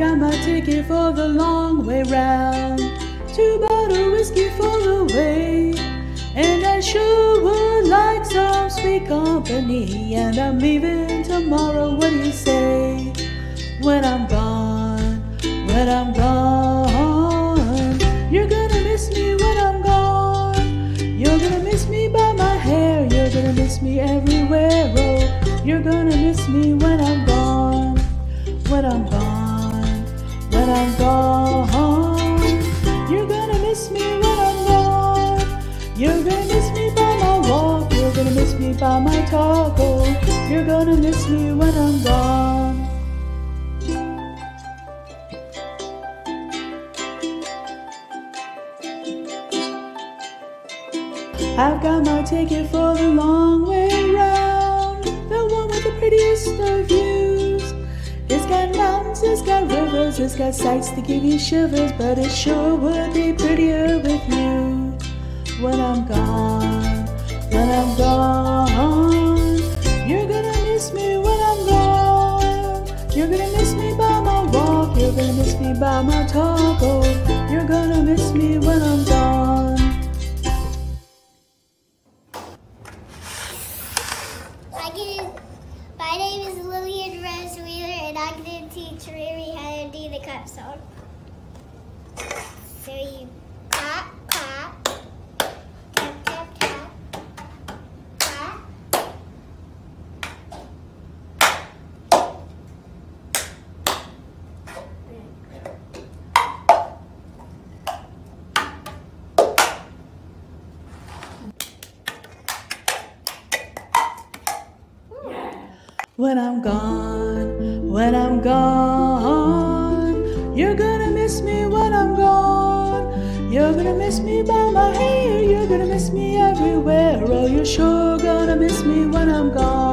got my ticket for the long way round, 2 bottles whiskey for the way, and I sure would like some sweet company. And I'm leaving tomorrow, what do you say? When I'm gone, when I'm gone, you're gonna miss me when I'm gone. You're gonna miss me by my hair, you're gonna miss me everywhere. Oh, you're gonna miss me when I'm gone, when I'm gone, when I'm gone. You're gonna miss me when I'm gone. You're gonna miss me by my walk, you're gonna miss me by my talk. Oh, you're gonna miss me when I'm gone. I've got my ticket for the long way round, the one with the prettiest of views. It's got mountains, it's got rivers, it's got sights to give you shivers, but it sure would be prettier with you. When I'm gone, when I'm gone, you're gonna miss me when I'm gone. You're gonna miss me by my walk, you're gonna miss me by my talk. Oh, you're gonna miss me when I'm gone. My name is Lillian Rose Wheeler, and I'm going to teach Riri how to do the clap song. So you clap, clap, tap, tap, tap, clap. When I'm gone, when I'm gone, you're gonna miss me when I'm gone. You're gonna miss me by my hair, you're gonna miss me everywhere. Oh, you're sure gonna miss me when I'm gone.